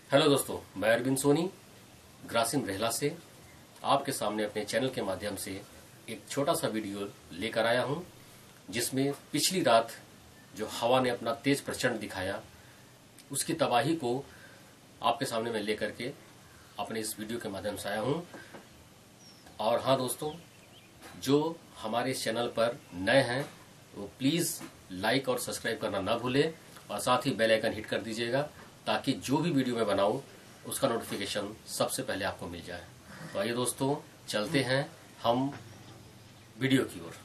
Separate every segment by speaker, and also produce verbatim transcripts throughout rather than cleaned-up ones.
Speaker 1: Hello दोस्तों, मैं अरविंद सोनी ग्रासिम रेहला से आपके सामने अपने चैनल के माध्यम से एक छोटा सा वीडियो लेकर आया हूं, जिसमें पिछली रात जो हवा ने अपना तेज प्रचंड दिखाया उसकी तबाही को आपके सामने मैं लेकर के अपने इस वीडियो के माध्यम से आया हूं। और हाँ दोस्तों, जो हमारे इस चैनल पर नए हैं वो प्लीज लाइक और सब्सक्राइब करना ना भूलें और साथ ही बेल आइकन हिट कर दीजिएगा, ताकि जो भी वीडियो मैं बनाऊं उसका नोटिफिकेशन सबसे पहले आपको मिल जाए। तो आइए दोस्तों, चलते हैं हम वीडियो की ओर।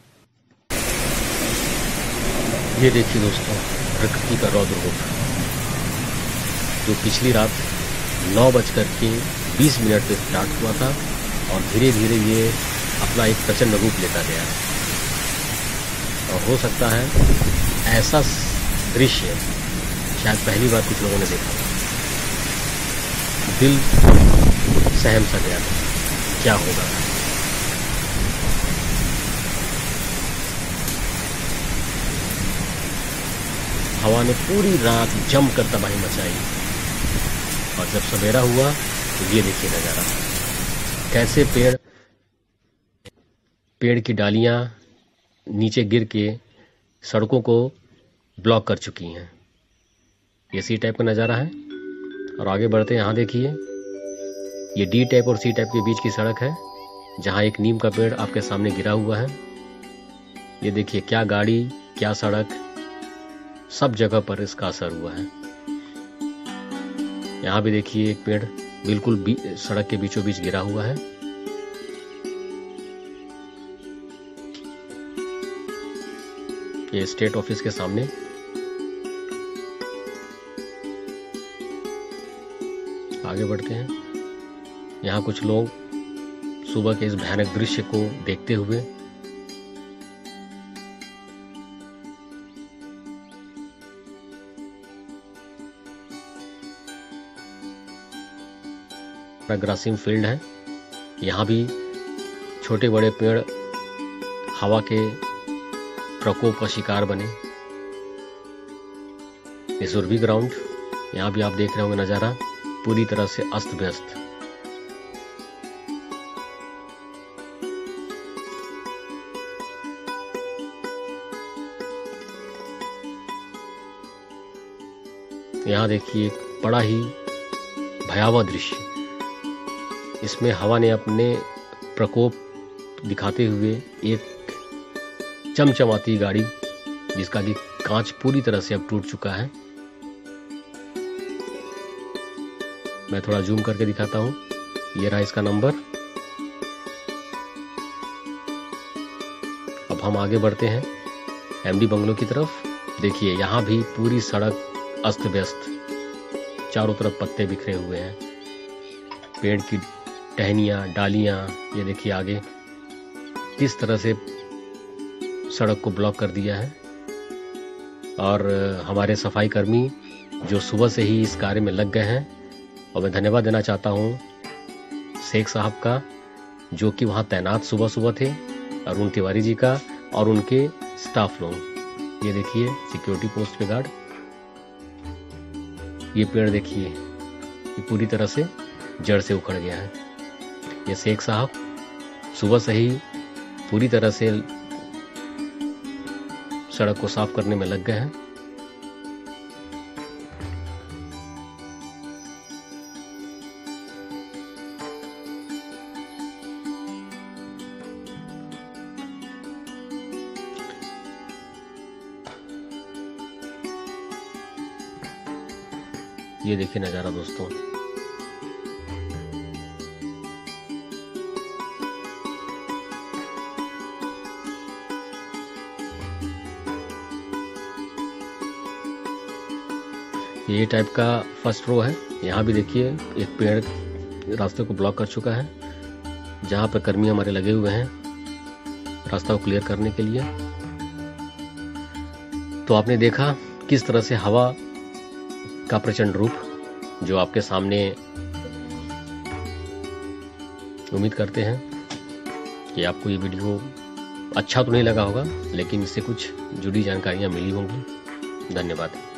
Speaker 1: ये देखिए दोस्तों, प्रकृति का रौद्र रूप जो पिछली रात नौ बजकर के बीस मिनट पे स्टार्ट हुआ था और धीरे धीरे ये अपना एक प्रचंड रूप लेता गया। और हो सकता है ऐसा दृश्य शायद पहली बार कुछ लोगों ने देखा। दिल सहम सा गया था क्या होगा। हवा ने पूरी रात जमकर तबाही मचाई और जब सवेरा हुआ तो ये देखिए नजारा, कैसे पेड़ पेड़ की डालियां नीचे गिर के सड़कों को ब्लॉक कर चुकी हैं। ये सी टाइप का नज़ारा है। और आगे बढ़ते हैं, यहाँ देखिए ये डी टाइप और सी टाइप के बीच की सड़क है, जहाँ एक नीम का पेड़ आपके सामने गिरा हुआ है। ये देखिए क्या गाड़ी क्या सड़क, सब जगह पर इसका असर हुआ है। यहाँ भी देखिए एक पेड़ बिल्कुल सड़क के बीचों बीच गिरा हुआ है। ये स्टेट ऑफिस के सामने आगे बढ़ते हैं। यहाँ कुछ लोग सुबह के इस भयानक दृश्य को देखते हुए ग्रासिम फील्ड है। यहाँ भी छोटे बड़े पेड़ हवा के प्रकोप का शिकार बने। ये सुरभि ग्राउंड, यहाँ भी आप देख रहे होंगे नजारा पूरी तरह से अस्त व्यस्त। यहाँ देखिए एक बड़ा ही भयावह दृश्य। इसमें हवा ने अपने प्रकोप दिखाते हुए एक चमचमाती गाड़ी, जिसका कि कांच पूरी तरह से अब टूट चुका है। मैं थोड़ा जूम करके दिखाता हूं। ये रहा इसका नंबर। अब हम आगे बढ़ते हैं एमडी बंगलो की तरफ। देखिए यहाँ भी पूरी सड़क अस्त व्यस्त, चारों तरफ पत्ते बिखरे हुए हैं, पेड़ की टहनियां डालियां, ये देखिए आगे किस तरह से सड़क को ब्लॉक कर दिया है। और हमारे सफाई कर्मी जो सुबह से ही इस कार्य में लग गए हैं, और मैं धन्यवाद देना चाहता हूं शेख साहब का, जो कि वहां तैनात सुबह सुबह थे, अरुण तिवारी जी का और उनके स्टाफ लोग। ये देखिए सिक्योरिटी पोस्ट पे गार्ड। ये पेड़ देखिए, ये पूरी तरह से जड़ से उखड़ गया है। ये शेख साहब सुबह से ही पूरी तरह से सड़क को साफ करने में लग गए हैं। ये देखिए नजारा दोस्तों, ये टाइप का फर्स्ट रो है। यहाँ भी देखिए एक पेड़ रास्ते को ब्लॉक कर चुका है, जहाँ पर कर्मी हमारे लगे हुए हैं रास्ता को क्लियर करने के लिए। तो आपने देखा किस तरह से हवा का प्रचंड रूप जो आपके सामने। उम्मीद करते हैं कि आपको ये वीडियो अच्छा तो नहीं लगा होगा, लेकिन इससे कुछ जुड़ी जानकारियां मिली होंगी। धन्यवाद।